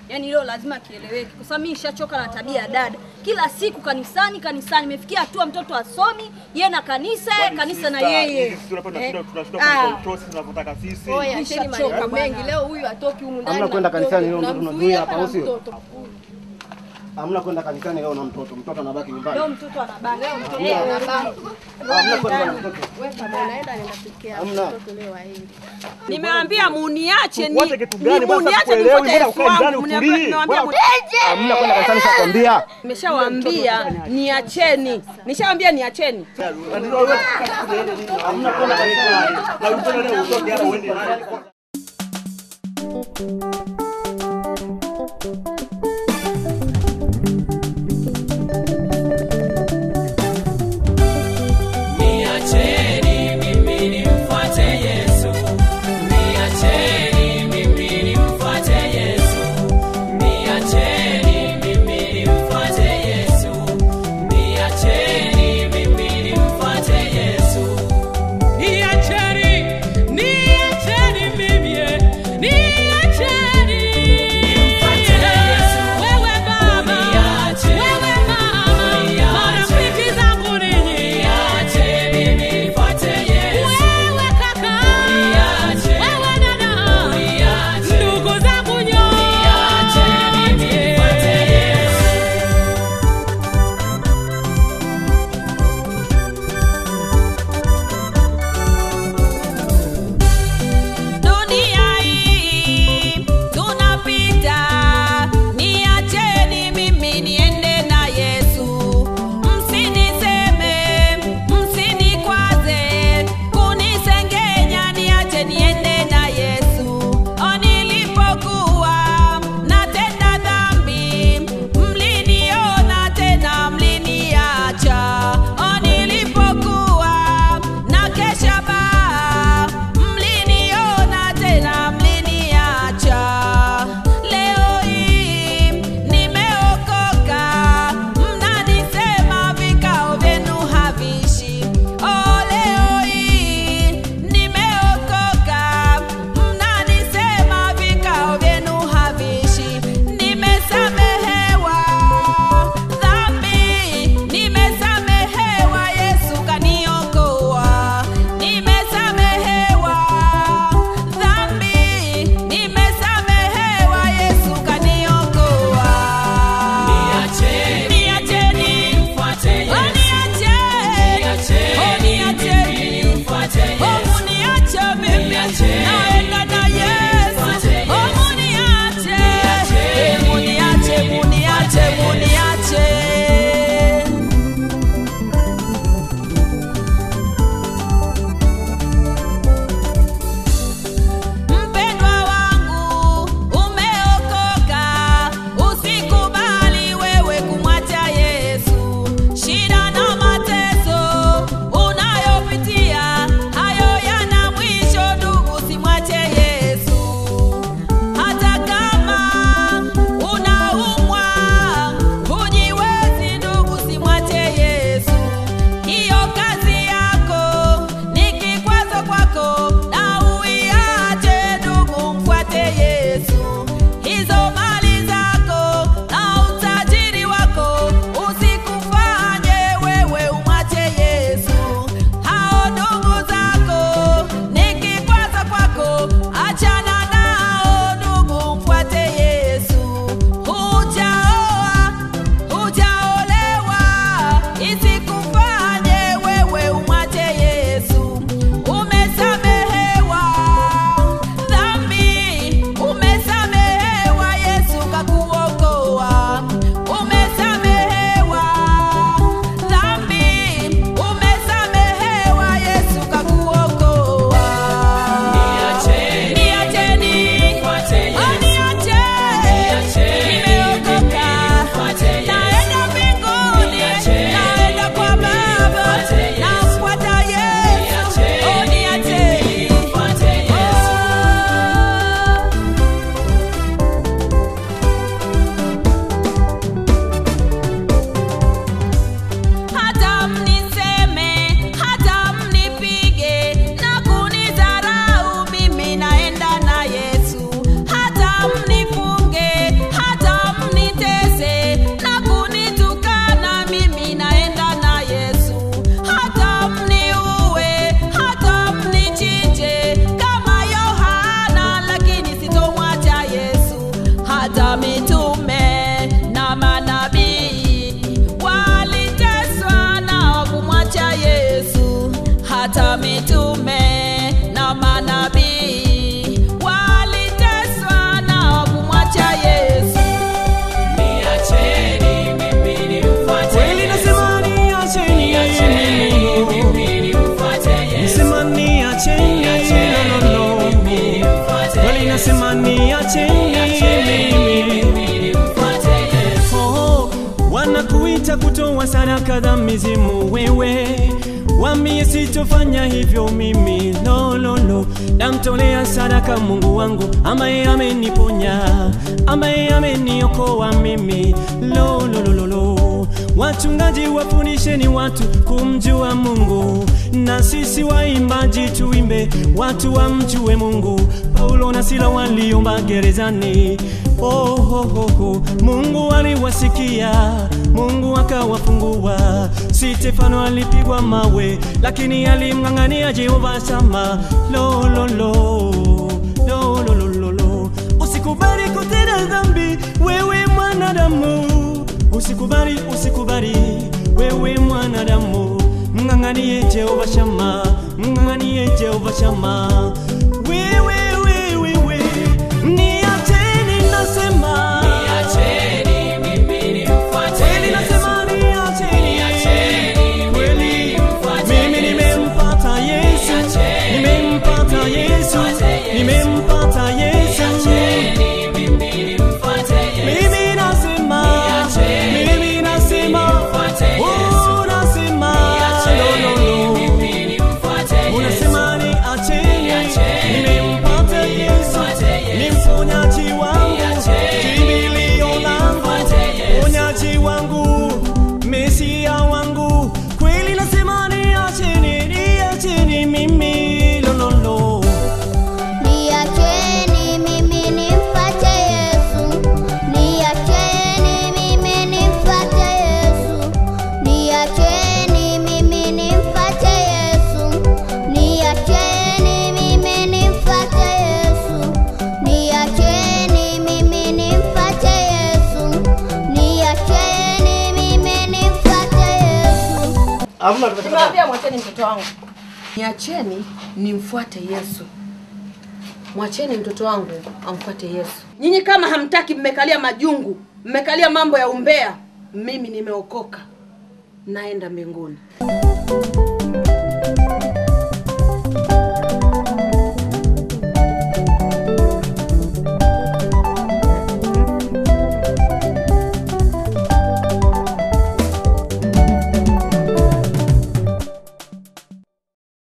Yaani hilo lazima kieleweke. Kwa sababu mimi nishachoka na tabia ya dada. Kila siku kanisani. Imefikia hatua mtoto asomi, yeye na kanisa, kanisa na yeye. Tunashinda control sisi tunapotaka sisi. Nishachoka mengi. Leo huyu atoki humu ndani. Hamna kwenda kanisani leo mtoto unazuia hapa au sio? Hamna kwenda kanisani leo na mtoto. Mtoto anabaki nyumbani. Leo mtoto anabaki. Leo mtoto anabaki. Hamna kwenda na mtoto. Wewe kama unaenda ninafikia mtoto leo hili. Nimewaambia muniache ni muniache nipote elfu wangu. Nimewaambia hamna kwenda kanisani nakwambia. Nimeshawaambia niacheni. Nishawaambia niacheni. Hamna kwenda kanisani. Na mtoto leo utoke hapa uende naye. Niacheni mimi, niacheni kutoa sadaka za mizimu wewe. Wambie sitofanya hivyo mimi, lo lo lo. Namtolea sadaka Mungu wangu ambaye ameniponya, ambaye ameniokoa mimi, lo lo lo lo. Wachungaji wafundisheni watu kumjua Mungu, na sisi waimbaji tuimbe watu wamjue Mungu. Paulo na Sila waliomba gerezani, Mungu aliwasikia, Mungu akawafungua. Stefano alipigwa mawe, lakini alimng'ang'ania Jehova Shama, lo lo lo, lo lo lo lo. Usikubali kutenda dhambi wewe mwanadamu, usikubali, usikubali wewe mwanadamu. Mng'ang'anie Jehova Shama, mng'ang'anie Jehova Shama. Wewe niacheni, nasema niacheni, mimi nimfuate. Kweli nasema niacheni, kweli mimi nimempata Yesu, nimempata Yesu, nimempata Yesu. Mimi nasema, mimi nasema, oh nasema, no no no. Unasema niacheni, nimempata Yesu, ni mponyaji wangu, kimbilio langu, mponyaji wangu, Mesia wangu. Kweli nasema niacheni, niacheni mimi, lo lo lo. Niacheni mimi nimfuate Yesu, niacheni mimi nimfuate Yesu, niacheni mimi nimfuate Yesu, niacheni mimi nimfuate Yesu, niacheni mimi nimfuate Yesu, niacheni mimi nimfuate Yesu. Hamna Nimeambia mwacheni mtoto wangu. Niacheni nimfuate Yesu. Mwacheni mtoto wangu amfuate Yesu. Nyinyi kama hamtaki, mmekalia majungu, mmekalia mambo ya umbea, mimi nimeokoka, naenda mbinguni.